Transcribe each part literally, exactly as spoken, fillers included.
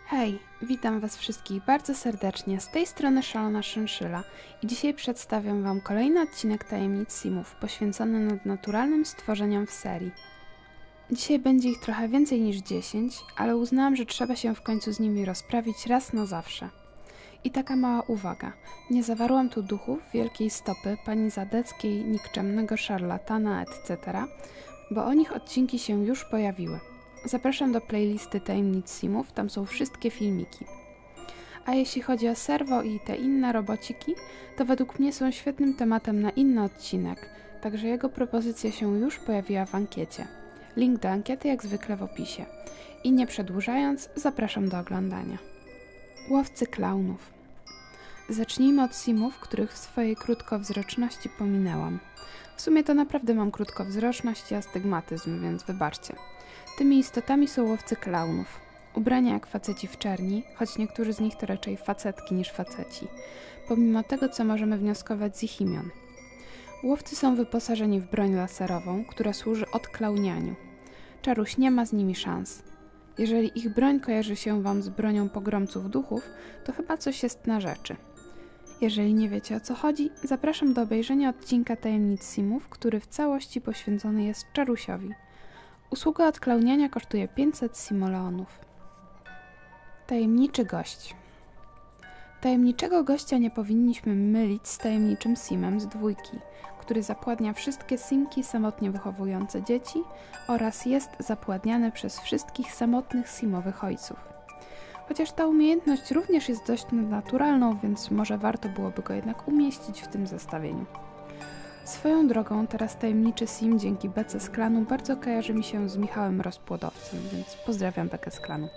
Hej, witam Was wszystkich bardzo serdecznie, z tej strony Szalona Szynszyla i dzisiaj przedstawiam Wam kolejny odcinek Tajemnic Simów poświęcony nadnaturalnym stworzeniom w serii. Dzisiaj będzie ich trochę więcej niż dziesięć, ale uznałam, że trzeba się w końcu z nimi rozprawić raz na zawsze. I taka mała uwaga, nie zawarłam tu duchów wielkiej stopy, pani Zadeckiej, nikczemnego szarlatana, et cetera, bo o nich odcinki się już pojawiły. Zapraszam do playlisty Tajemnic Simów, tam są wszystkie filmiki. A jeśli chodzi o serwo i te inne robociki, to według mnie są świetnym tematem na inny odcinek, także jego propozycja się już pojawiła w ankiecie. Link do ankiety jak zwykle w opisie. I nie przedłużając, zapraszam do oglądania. Łowcy klaunów. Zacznijmy od simów, których w swojej krótkowzroczności pominęłam. W sumie to naprawdę mam krótkowzroczność i astygmatyzm, więc wybaczcie. Tymi istotami są łowcy klaunów. Ubrania jak faceci w czerni, choć niektórzy z nich to raczej facetki niż faceci, pomimo tego, co możemy wnioskować z ich imion. Łowcy są wyposażeni w broń laserową, która służy odklaunianiu. Czaruś nie ma z nimi szans. Jeżeli ich broń kojarzy się Wam z bronią pogromców duchów, to chyba coś jest na rzeczy. Jeżeli nie wiecie, o co chodzi, zapraszam do obejrzenia odcinka Tajemnic Simów, który w całości poświęcony jest Czarusiowi. Usługa odklauniania kosztuje pięćset simoleonów. Tajemniczy gość. Tajemniczego gościa nie powinniśmy mylić z tajemniczym simem z dwójki, który zapładnia wszystkie simki samotnie wychowujące dzieci oraz jest zapładniany przez wszystkich samotnych simowych ojców. Chociaż ta umiejętność również jest dość nadnaturalną, więc może warto byłoby go jednak umieścić w tym zestawieniu. Swoją drogą, teraz tajemniczy sim dzięki Bece z klanu bardzo kojarzy mi się z Michałem Rozpłodowcem, więc pozdrawiam Bekę z klanu.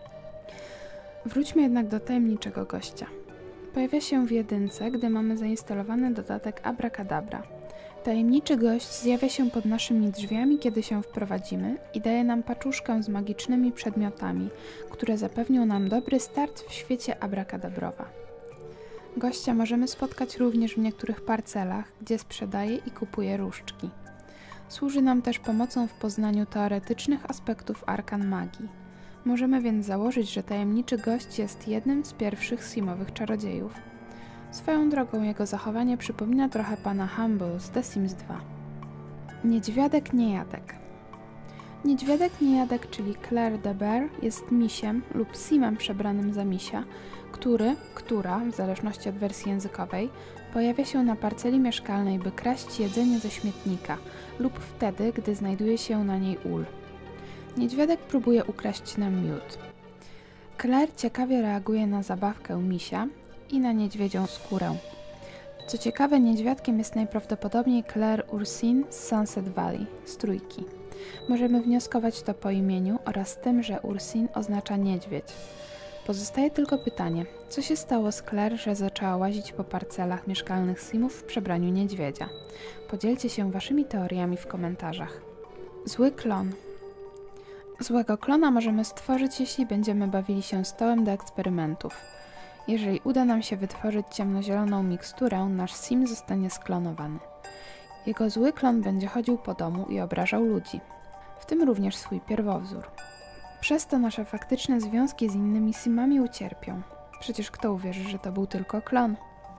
Wróćmy jednak do tajemniczego gościa. Pojawia się w jedynce, gdy mamy zainstalowany dodatek Abracadabra. Tajemniczy gość zjawia się pod naszymi drzwiami, kiedy się wprowadzimy i daje nam paczuszkę z magicznymi przedmiotami, które zapewnią nam dobry start w świecie Abracadabrowa. Gościa możemy spotkać również w niektórych parcelach, gdzie sprzedaje i kupuje różdżki. Służy nam też pomocą w poznaniu teoretycznych aspektów arkan magii. Możemy więc założyć, że tajemniczy gość jest jednym z pierwszych simowych czarodziejów. Swoją drogą jego zachowanie przypomina trochę pana Humble z The Sims dwa. Niedźwiadek niejadek. Niedźwiadek niejadek, czyli Claire the Bear, jest misiem lub simem przebranym za misia, który, która, w zależności od wersji językowej, pojawia się na parceli mieszkalnej, by kraść jedzenie ze śmietnika lub wtedy, gdy znajduje się na niej ul. Niedźwiadek próbuje ukraść nam miód. Claire ciekawie reaguje na zabawkę misia i na niedźwiedzią skórę. Co ciekawe, niedźwiadkiem jest najprawdopodobniej Claire Ursine z Sunset Valley, z trójki. Możemy wnioskować to po imieniu oraz tym, że Ursine oznacza niedźwiedź. Pozostaje tylko pytanie, co się stało z Claire, że zaczęła łazić po parcelach mieszkalnych simów w przebraniu niedźwiedzia? Podzielcie się waszymi teoriami w komentarzach. Zły klon. Złego klona możemy stworzyć, jeśli będziemy bawili się stołem do eksperymentów. Jeżeli uda nam się wytworzyć ciemnozieloną miksturę, nasz sim zostanie sklonowany. Jego zły klon będzie chodził po domu i obrażał ludzi, w tym również swój pierwowzór. Przez to nasze faktyczne związki z innymi simami ucierpią. Przecież kto uwierzy, że to był tylko klon?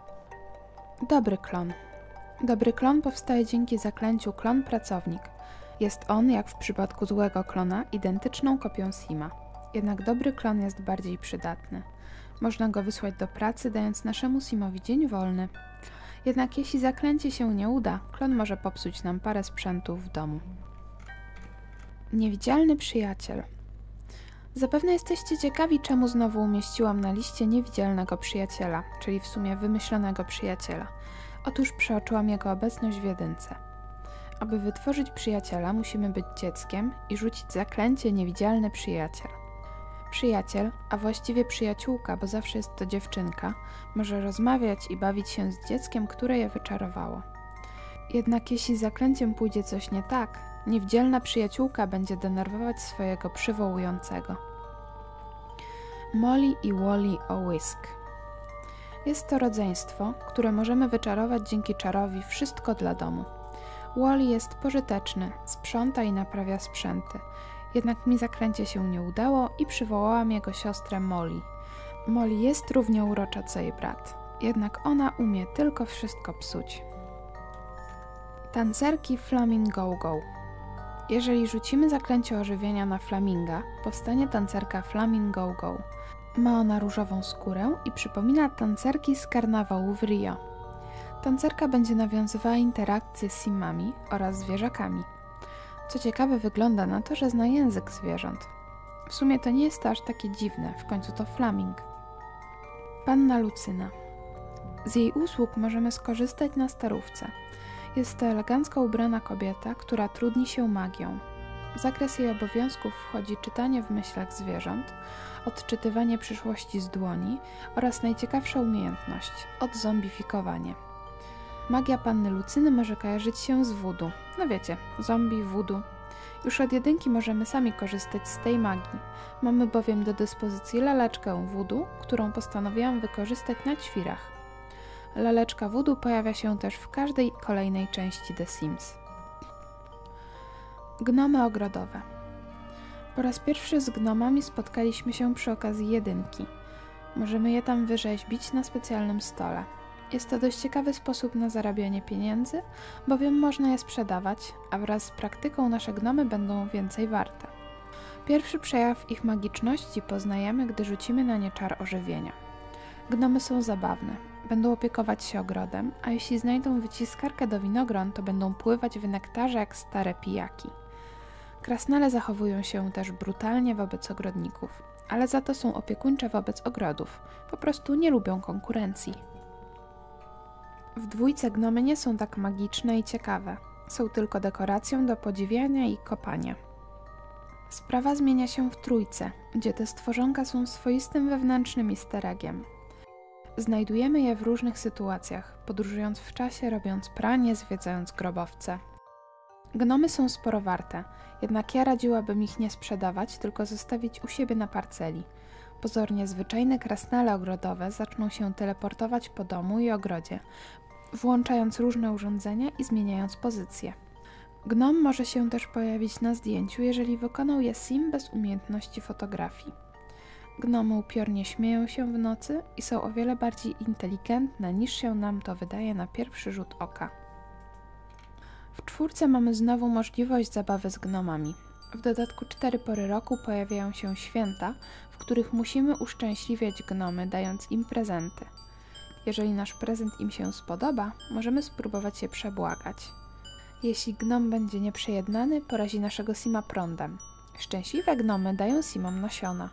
Dobry klon. Dobry klon powstaje dzięki zaklęciu klon-pracownik. Jest on, jak w przypadku złego klona, identyczną kopią sima. Jednak dobry klon jest bardziej przydatny. Można go wysłać do pracy, dając naszemu simowi dzień wolny. Jednak jeśli zaklęcie się nie uda, klon może popsuć nam parę sprzętów w domu. Niewidzialny przyjaciel. Zapewne jesteście ciekawi, czemu znowu umieściłam na liście niewidzialnego przyjaciela, czyli w sumie wymyślonego przyjaciela. Otóż przeoczyłam jego obecność w jedynce. Aby wytworzyć przyjaciela, musimy być dzieckiem i rzucić zaklęcie niewidzialny przyjaciel. Przyjaciel, a właściwie przyjaciółka, bo zawsze jest to dziewczynka, może rozmawiać i bawić się z dzieckiem, które je wyczarowało. Jednak jeśli z zaklęciem pójdzie coś nie tak, niewidzialna przyjaciółka będzie denerwować swojego przywołującego. Molly i Wally O'Wisk. Jest to rodzeństwo, które możemy wyczarować dzięki czarowi Wszystko dla domu. Wally jest pożyteczny, sprząta i naprawia sprzęty. Jednak mi zaklęcie się nie udało i przywołałam jego siostrę Molly. Molly jest równie urocza co jej brat, jednak ona umie tylko wszystko psuć. Tancerki Flamingo-Go. Jeżeli rzucimy zaklęcie ożywienia na flaminga, powstanie tancerka Flamingo-Go. Ma ona różową skórę i przypomina tancerki z karnawału w Rio. Tancerka będzie nawiązywała interakcje z simami oraz zwierzakami. Co ciekawe, wygląda na to, że zna język zwierząt. W sumie to nie jest to aż takie dziwne, w końcu to flaming. Panna Lucyna. Z jej usług możemy skorzystać na starówce. Jest to elegancko ubrana kobieta, która trudni się magią. W zakres jej obowiązków wchodzi czytanie w myślach zwierząt, odczytywanie przyszłości z dłoni oraz najciekawsza umiejętność – odzombifikowanie. Magia Panny Lucyny może kojarzyć się z voodoo. No wiecie, zombie, voodoo. Już od jedynki możemy sami korzystać z tej magii. Mamy bowiem do dyspozycji laleczkę voodoo, którą postanowiłam wykorzystać na ćwirach. Laleczka voodoo pojawia się też w każdej kolejnej części The Sims. Gnomy ogrodowe. Po raz pierwszy z gnomami spotkaliśmy się przy okazji jedynki. Możemy je tam wyrzeźbić na specjalnym stole. Jest to dość ciekawy sposób na zarabianie pieniędzy, bowiem można je sprzedawać, a wraz z praktyką nasze gnomy będą więcej warte. Pierwszy przejaw ich magiczności poznajemy, gdy rzucimy na nie czar ożywienia. Gnomy są zabawne, będą opiekować się ogrodem, a jeśli znajdą wyciskarkę do winogron, to będą pływać w nektarze jak stare pijaki. Krasnale zachowują się też brutalnie wobec ogrodników, ale za to są opiekuńcze wobec ogrodów, po prostu nie lubią konkurencji. W dwójce gnomy nie są tak magiczne i ciekawe, są tylko dekoracją do podziwiania i kopania. Sprawa zmienia się w trójce, gdzie te stworzonka są swoistym wewnętrznym easter eggiem. Znajdujemy je w różnych sytuacjach, podróżując w czasie, robiąc pranie, zwiedzając grobowce. Gnomy są sporo warte, jednak ja radziłabym ich nie sprzedawać, tylko zostawić u siebie na parceli. Pozornie zwyczajne krasnale ogrodowe zaczną się teleportować po domu i ogrodzie, włączając różne urządzenia i zmieniając pozycję. Gnom może się też pojawić na zdjęciu, jeżeli wykonał je sim bez umiejętności fotografii. Gnomy upiornie śmieją się w nocy i są o wiele bardziej inteligentne, niż się nam to wydaje na pierwszy rzut oka. W czwórce mamy znowu możliwość zabawy z gnomami. W dodatku cztery pory roku pojawiają się święta, w których musimy uszczęśliwiać gnomy, dając im prezenty. Jeżeli nasz prezent im się spodoba, możemy spróbować je przebłagać. Jeśli gnom będzie nieprzejednany, porazi naszego sima prądem. Szczęśliwe gnomy dają simom nasiona.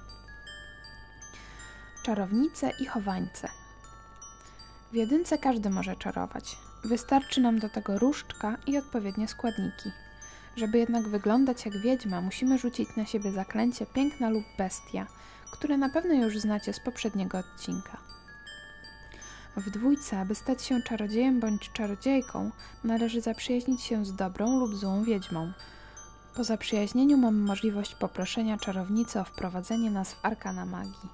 Czarownice i chowańce. W jedynce każdy może czarować. Wystarczy nam do tego różdżka i odpowiednie składniki. Żeby jednak wyglądać jak wiedźma, musimy rzucić na siebie zaklęcie Piękna lub Bestia, które na pewno już znacie z poprzedniego odcinka. W dwójce, aby stać się czarodziejem bądź czarodziejką, należy zaprzyjaźnić się z dobrą lub złą wiedźmą. Po zaprzyjaźnieniu mamy możliwość poproszenia czarownicy o wprowadzenie nas w arkana magii.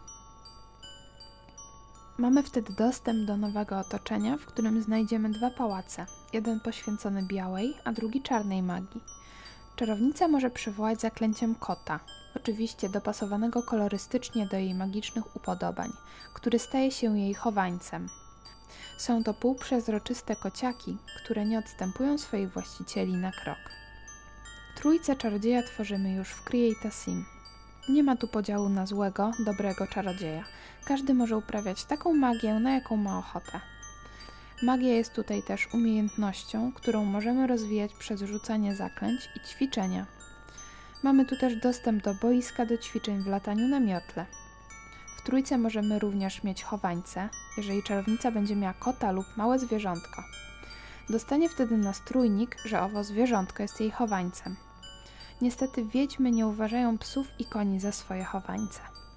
Mamy wtedy dostęp do nowego otoczenia, w którym znajdziemy dwa pałace, jeden poświęcony białej, a drugi czarnej magii. Czarownica może przywołać zaklęciem kota, oczywiście dopasowanego kolorystycznie do jej magicznych upodobań, który staje się jej chowańcem. Są to półprzezroczyste kociaki, które nie odstępują swoich właścicieli na krok. Trójcę czarodzieja tworzymy już w Create a Sim. Nie ma tu podziału na złego, dobrego czarodzieja. Każdy może uprawiać taką magię, na jaką ma ochotę. Magia jest tutaj też umiejętnością, którą możemy rozwijać przez rzucanie zaklęć i ćwiczenia. Mamy tu też dostęp do boiska do ćwiczeń w lataniu na miotle. W trójce możemy również mieć chowańce, jeżeli czarownica będzie miała kota lub małe zwierzątko. Dostanie wtedy nastrójnik, że owo zwierzątko jest jej chowańcem. Niestety wiedźmy nie uważają psów i koni za swoje chowańce.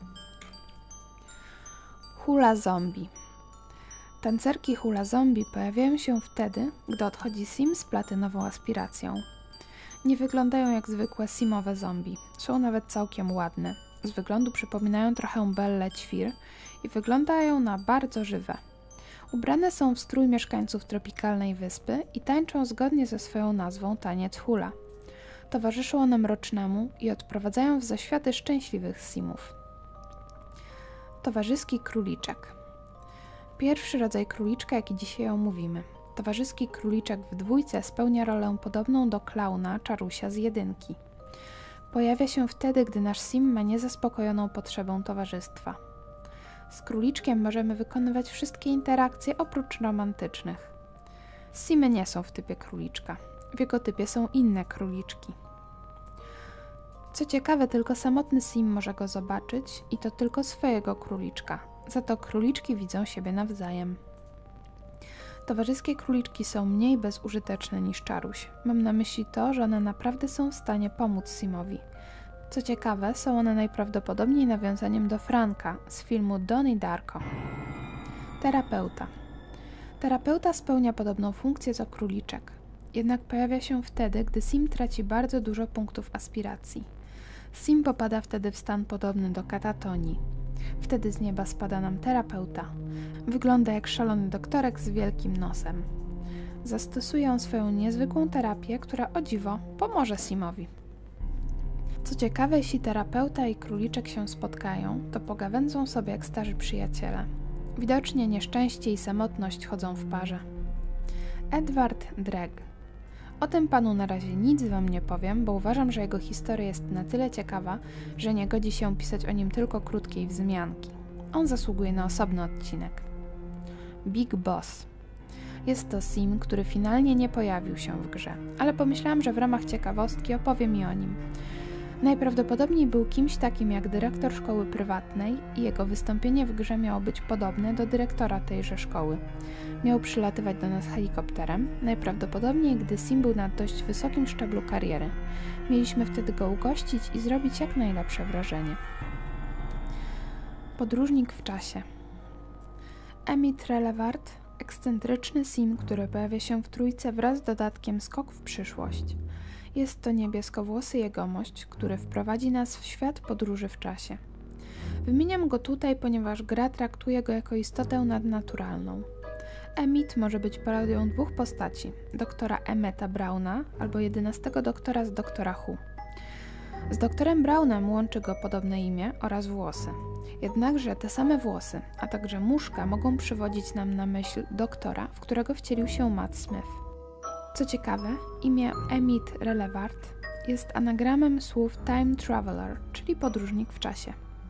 Hula zombie. Tancerki hula zombie pojawiają się wtedy, gdy odchodzi sim z platynową aspiracją. Nie wyglądają jak zwykłe simowe zombie, są nawet całkiem ładne. Z wyglądu przypominają trochę Bellę ćwir i wyglądają na bardzo żywe. Ubrane są w strój mieszkańców tropikalnej wyspy i tańczą zgodnie ze swoją nazwą taniec hula. towarzyszą one mrocznemu i odprowadzają w zaświaty szczęśliwych simów. Towarzyski króliczek. Pierwszy rodzaj króliczka, jaki dzisiaj omówimy. Towarzyski króliczek w dwójce spełnia rolę podobną do klauna Czarusia z jedynki. Pojawia się wtedy, gdy nasz sim ma niezaspokojoną potrzebę towarzystwa. Z króliczkiem możemy wykonywać wszystkie interakcje oprócz romantycznych. Simy nie są w typie króliczka. W jego typie są inne króliczki. Co ciekawe, tylko samotny sim może go zobaczyć i to tylko swojego króliczka. Za to króliczki widzą siebie nawzajem. Towarzyskie króliczki są mniej bezużyteczne niż Czaruś. Mam na myśli to, że one naprawdę są w stanie pomóc simowi. Co ciekawe, są one najprawdopodobniej nawiązaniem do Franka z filmu Donnie Darko. Terapeuta. Terapeuta spełnia podobną funkcję co króliczek. Jednak pojawia się wtedy, gdy sim traci bardzo dużo punktów aspiracji. Sim popada wtedy w stan podobny do katatonii. Wtedy z nieba spada nam terapeuta. Wygląda jak szalony doktorek z wielkim nosem. Zastosuje on swoją niezwykłą terapię, która o dziwo pomoże simowi. Co ciekawe, jeśli terapeuta i króliczek się spotkają, to pogawędzą sobie jak starzy przyjaciele. Widocznie nieszczęście i samotność chodzą w parze. Edward Dregg. O tym panu na razie nic wam nie powiem, bo uważam, że jego historia jest na tyle ciekawa, że nie godzi się pisać o nim tylko krótkiej wzmianki. On zasługuje na osobny odcinek. Big Boss. Jest to sim, który finalnie nie pojawił się w grze, ale pomyślałam, że w ramach ciekawostki opowiem i o nim. Najprawdopodobniej był kimś takim jak dyrektor szkoły prywatnej i jego wystąpienie w grze miało być podobne do dyrektora tejże szkoły. Miał przylatywać do nas helikopterem, najprawdopodobniej gdy sim był na dość wysokim szczeblu kariery. Mieliśmy wtedy go ugościć i zrobić jak najlepsze wrażenie. Podróżnik w czasie. Emmett Relevart, ekscentryczny sim, który pojawia się w trójce wraz z dodatkiem Skok w przyszłość. Jest to niebieskowłosy jegomość, który wprowadzi nas w świat podróży w czasie. Wymieniam go tutaj, ponieważ gra traktuje go jako istotę nadnaturalną. Emmett może być parodią dwóch postaci, doktora Emmeta Browna albo jedenastego doktora z Doktora Who. Z doktorem Brownem łączy go podobne imię oraz włosy. Jednakże te same włosy, a także muszka mogą przywodzić nam na myśl doktora, w którego wcielił się Matt Smith. Co ciekawe, imię Emmett Relevart jest anagramem słów time traveler, czyli podróżnik w czasie.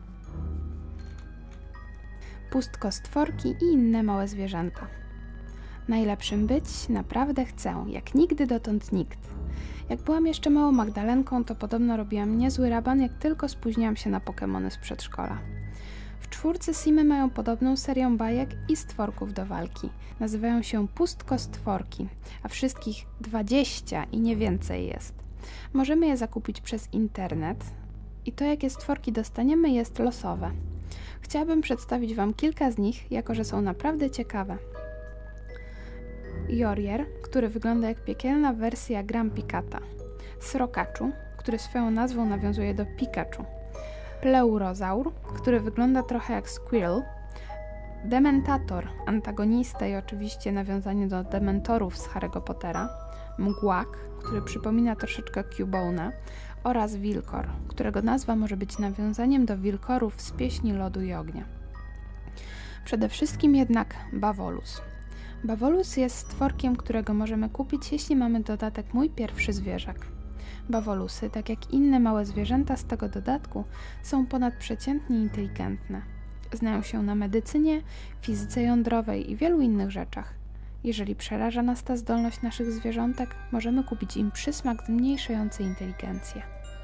Pustkostworki i inne małe zwierzęta. Najlepszym być naprawdę chcę, jak nigdy dotąd nikt. Jak byłam jeszcze małą Magdalenką, to podobno robiłam niezły raban, jak tylko spóźniłam się na Pokemony z przedszkola. W czwórce simy mają podobną serię bajek i stworków do walki. Nazywają się pustkostworki, a wszystkich dwadzieścia i nie więcej jest. Możemy je zakupić przez internet i to, jakie stworki dostaniemy, jest losowe. Chciałabym przedstawić wam kilka z nich, jako że są naprawdę ciekawe. Jorier, który wygląda jak piekielna wersja Grumpy Cata. Srokaczu, który swoją nazwą nawiązuje do Pikachu. Pleurozaur, który wygląda trochę jak Squirrel. Dementator, antagonista i oczywiście nawiązanie do Dementorów z Harry'ego Pottera. Mgłak, który przypomina troszeczkę Cubona. Oraz Wilkor, którego nazwa może być nawiązaniem do wilkorów z Pieśni Lodu i Ognia. Przede wszystkim jednak Bavolus. Bavolus jest stworkiem, którego możemy kupić, jeśli mamy dodatek Mój pierwszy zwierzak. Bawolusy, tak jak inne małe zwierzęta z tego dodatku, są ponadprzeciętnie inteligentne. Znają się na medycynie, fizyce jądrowej i wielu innych rzeczach. Jeżeli przeraża nas ta zdolność naszych zwierzątek, możemy kupić im przysmak zmniejszający inteligencję.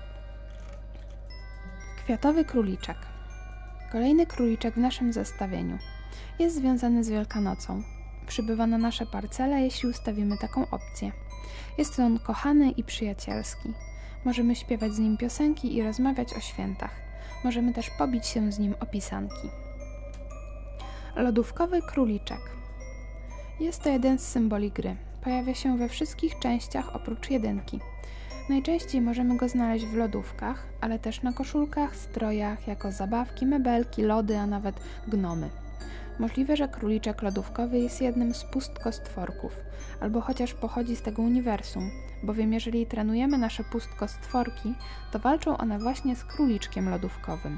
Kwiatowy króliczek. Kolejny króliczek w naszym zestawieniu. Jest związany z Wielkanocą. Przybywa na nasze parcele, jeśli ustawimy taką opcję. Jest on kochany i przyjacielski. Możemy śpiewać z nim piosenki i rozmawiać o świętach. Możemy też pobić się z nim o pisanki. Lodówkowy króliczek. Jest to jeden z symboli gry. Pojawia się we wszystkich częściach oprócz jedynki. Najczęściej możemy go znaleźć w lodówkach, ale też na koszulkach, strojach, jako zabawki, mebelki, lody, a nawet gnomy. Możliwe, że króliczek lodówkowy jest jednym z pustkostworków, albo chociaż pochodzi z tego uniwersum, bowiem jeżeli trenujemy nasze pustkostworki, to walczą one właśnie z króliczkiem lodówkowym.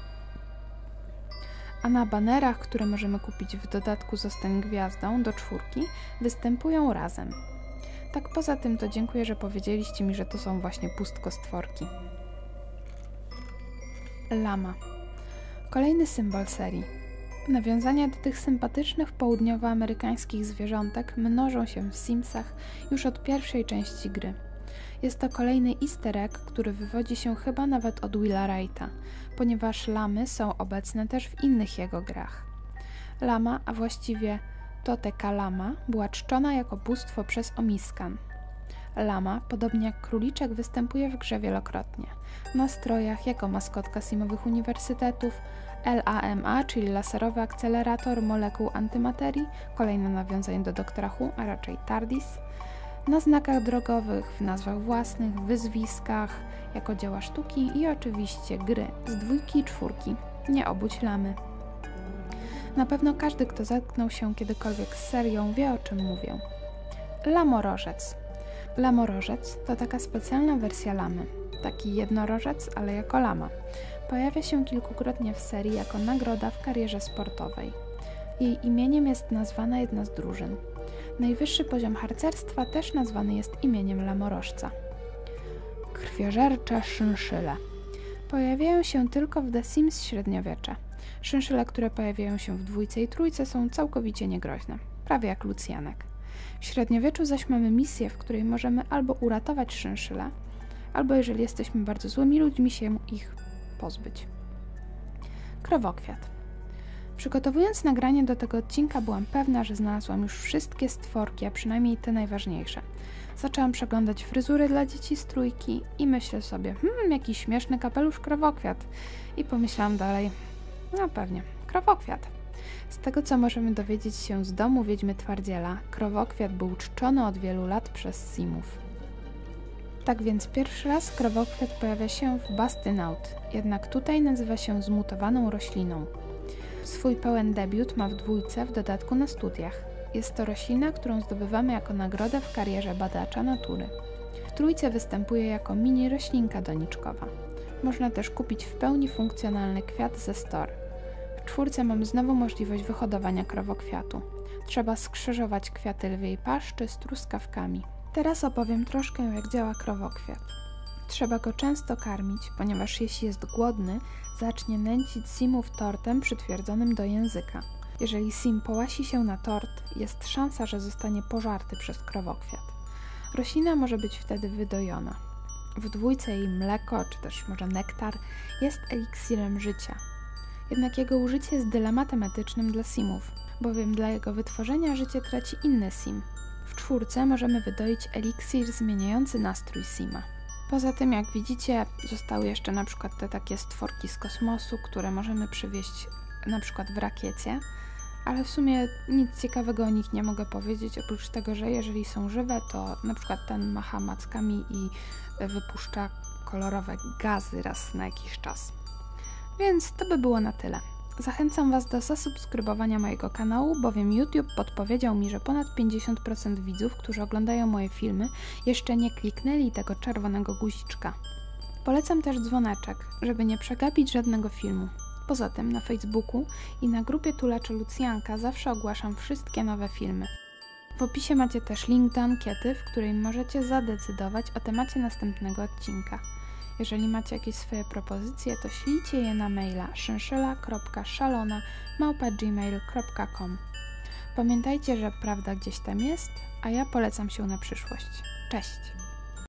A na banerach, które możemy kupić w dodatku Zostań Gwiazdą do czwórki, występują razem. Tak poza tym to dziękuję, że powiedzieliście mi, że to są właśnie pustkostworki. Lama. Kolejny symbol serii. Nawiązania do tych sympatycznych południowoamerykańskich zwierzątek mnożą się w Simsach już od pierwszej części gry. Jest to kolejny easter egg, który wywodzi się chyba nawet od Willa Wrighta, ponieważ lamy są obecne też w innych jego grach. Lama, a właściwie Toteka Lama, była czczona jako bóstwo przez Omiskan. Lama, podobnie jak króliczek, występuje w grze wielokrotnie. W nastrojach jako maskotka simowych uniwersytetów, L A M A, czyli laserowy akcelerator molekuł antymaterii, kolejne nawiązanie do doktora Who, a raczej TARDIS, na znakach drogowych, w nazwach własnych, wyzwiskach, jako dzieła sztuki i oczywiście gry z dwójki i czwórki. Nie obudź lamy. Na pewno każdy, kto zetknął się kiedykolwiek z serią, wie, o czym mówię. Lamorożec. Lamorożec to taka specjalna wersja lamy. Taki jednorożec, ale jako lama. Pojawia się kilkukrotnie w serii jako nagroda w karierze sportowej. Jej imieniem jest nazwana jedna z drużyn. Najwyższy poziom harcerstwa też nazwany jest imieniem lamorożca. Krwiożercze szynszyle. Pojawiają się tylko w The Sims średniowiecze. Szynszyle, które pojawiają się w dwójce i trójce, są całkowicie niegroźne, prawie jak Lucjanek. W średniowieczu zaś mamy misję, w której możemy albo uratować szynszyle, albo jeżeli jesteśmy bardzo złymi ludźmi, się ich pozbyć. Krowokwiat. Przygotowując nagranie do tego odcinka, byłam pewna, że znalazłam już wszystkie stworki, a przynajmniej te najważniejsze. Zaczęłam przeglądać fryzury dla dzieci z trójki i myślę sobie, hmm, jaki śmieszny kapelusz krowokwiat. I pomyślałam dalej, no pewnie, krowokwiat. Z tego, co możemy dowiedzieć się z domu Wiedźmy Twardziela, krowokwiat był czczony od wielu lat przez Simów. Tak więc pierwszy raz krowokwiat pojawia się w Bastynaut, jednak tutaj nazywa się zmutowaną rośliną. Swój pełen debiut ma w dwójce, w dodatku na studiach. Jest to roślina, którą zdobywamy jako nagrodę w karierze badacza natury. W trójce występuje jako mini roślinka doniczkowa. Można też kupić w pełni funkcjonalny kwiat ze store. W czwórce mamy znowu możliwość wyhodowania krowokwiatu. Trzeba skrzyżować kwiaty lwiej paszczy z truskawkami. Teraz opowiem troszkę, jak działa krowokwiat. Trzeba go często karmić, ponieważ jeśli jest głodny, zacznie nęcić Simów tortem przytwierdzonym do języka. Jeżeli Sim połasi się na tort, jest szansa, że zostanie pożarty przez krowokwiat. Roślina może być wtedy wydojona. W dwójce jej mleko, czy też może nektar, jest eliksirem życia. Jednak jego użycie jest dylematem etycznym dla Simów, bowiem dla jego wytworzenia życie traci inny Sim. W czwórce możemy wydoić eliksir zmieniający nastrój Sima. Poza tym, jak widzicie, zostały jeszcze na przykład te takie stworki z kosmosu, które możemy przywieźć na przykład w rakiecie, ale w sumie nic ciekawego o nich nie mogę powiedzieć, oprócz tego, że jeżeli są żywe, to na przykład ten macha mackami i wypuszcza kolorowe gazy raz na jakiś czas. Więc to by było na tyle. Zachęcam Was do zasubskrybowania mojego kanału, bowiem YouTube podpowiedział mi, że ponad pięćdziesiąt procent widzów, którzy oglądają moje filmy, jeszcze nie kliknęli tego czerwonego guziczka. Polecam też dzwoneczek, żeby nie przegapić żadnego filmu. Poza tym na Facebooku i na grupie Tulacza Lucjanka zawsze ogłaszam wszystkie nowe filmy. W opisie macie też link do ankiety, w której możecie zadecydować o temacie następnego odcinka. Jeżeli macie jakieś swoje propozycje, to ślijcie je na maila szynszyla kropka szalona małpa gmail kropka com. Pamiętajcie, że prawda gdzieś tam jest, a ja polecam się na przyszłość. Cześć!